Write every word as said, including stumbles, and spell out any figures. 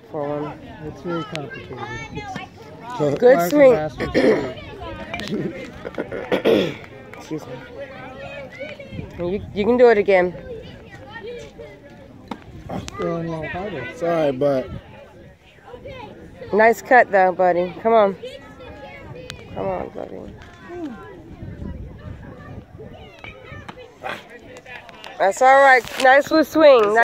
for one. It's very complicated. It's good swing. Excuse me. You, you can do it again. Throwing a little harder. Sorry, but Nice cut though, buddy. Come on. Come on, buddy. That's all right. Nice with swing.